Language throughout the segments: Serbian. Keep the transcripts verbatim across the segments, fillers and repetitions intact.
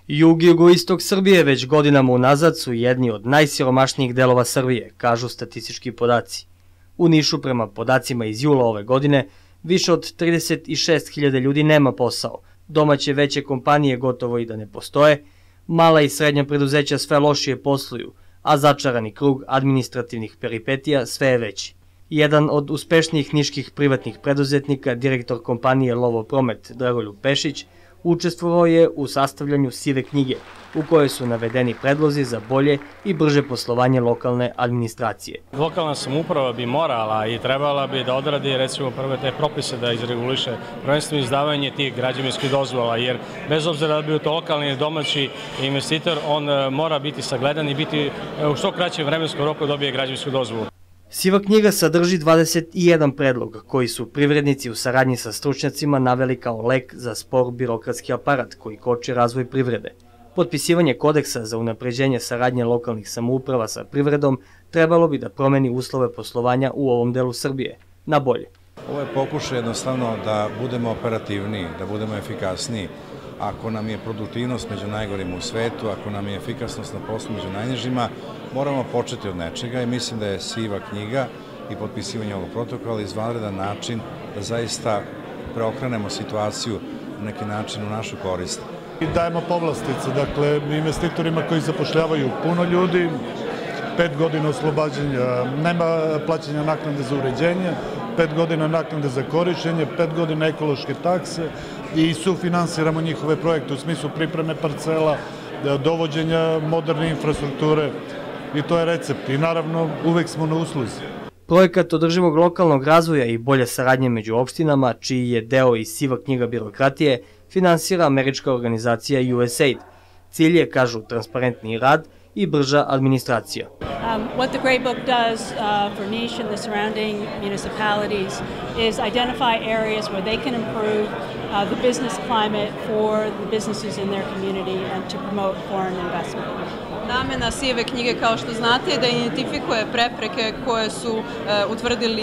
Jug i jugoistok Srbije već godinama unazad su jedni od najsiromašnijih delova Srbije, kažu statistički podaci. U Nišu, prema podacima iz jula ove godine, više od trideset šest hiljada ljudi nema posao, domaće veće kompanije gotovo i da ne postoje, mala i srednja preduzeća sve lošije posluju, a začarani krug administrativnih peripetija sve je veći. Jedan od uspešnijih niških privatnih preduzetnika, direktor kompanije Lovo Promet Dragoljub Pešić, učestvovao je u sastavljanju sive knjige, u kojoj su navedeni predlozi za bolje i brže poslovanje lokalne administracije. Lokalna samouprava bi morala i trebala bi da odradi recimo prve te propise da izreguliše prvenstveno izdavanje tih građevinskih dozvola, jer bez obzira da bi to lokalni ili domaći investitor, on mora biti sagledan i biti u što kraćem vremenskom roku dobije građevinsku dozvolu. Siva knjiga sadrži dvadeset jedan predlog, koji su privrednici u saradnji sa stručnjacima naveli kao lek za spor birokratski aparat koji koči razvoj privrede. Potpisivanje kodeksa za unapređenje saradnje lokalnih samouprava sa privredom trebalo bi da promeni uslove poslovanja u ovom delu Srbije, na bolje. Ovo je pokušaj jednostavno da budemo operativniji, da budemo efikasniji. Ako nam je produktivnost među najgorim u svetu, ako nam je efikasnost na poslu među najnižima, moramo početi od nečega i mislim da je siva knjiga i potpisivanje ovog protokola izvanredan način da zaista preokrenemo situaciju na neki način u našu korist. Dajemo povlastice, dakle, investitorima koji zapošljavaju puno ljudi, pet godina oslobađanja, nema plaćanja naknade za uređenje, pet godina naknade za korišćenje, pet godina ekološke takse i sufinansiramo njihove projekte u smislu pripreme parcela, dovođenja moderne infrastrukture i to je recept. I naravno uvek smo na usluzi. Projekat održivog lokalnog razvoja i bolje saradnje među opštinama, čiji je deo i siva knjiga birokratije, finansira američka organizacija U S A I D. Cilj je, kažu, transparentniji rad i brža administracija. Um, what the Grey Book does uh, for Niš and the surrounding municipalities is identify areas where they can improve uh, the business climate for the businesses in their community and to promote foreign investment. Namena sive knjige, kao što znate, je da identifikuje prepreke koje su uh, utvrdili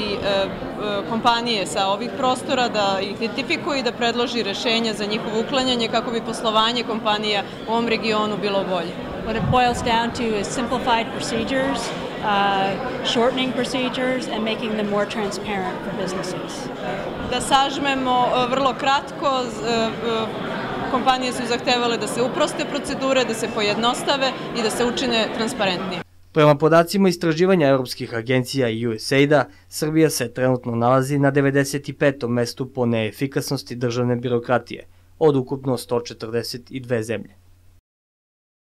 uh, kompanije sa ovih prostora, da identifikuje i da predloži rešenja za njihovo uklanjanje kako bi poslovanje kompanija u ovom regionu bilo bolje. What it boils down to is simplified procedures, uh, shortening procedures and making them more transparent for businesses. Da sažmemo, vrlo kratko, kompanije su zahtevale da se uproste procedure, da se pojednostave i da se učine transparentnije. Prema podacima istraživanja evropskih agencija i U S A I D-a, Srbija se trenutno nalazi na devedeset petom mestu po neefikasnosti državne birokratije, od ukupno sto četrdeset dve zemlje.